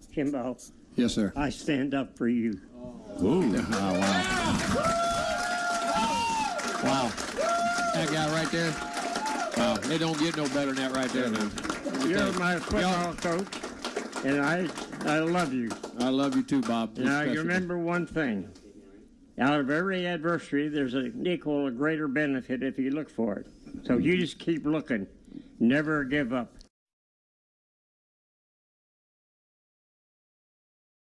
Jimbo, Yes, sir. I stand up for you. Ooh. Oh, wow. Wow. That guy right there. Wow. It don't get no better than that right there, man. You're my football coach, and I love you. I love you too, Bob. Now, you remember one thing. Out of every adversity, there's an equal or greater benefit if you look for it. So you just keep looking. Never give up.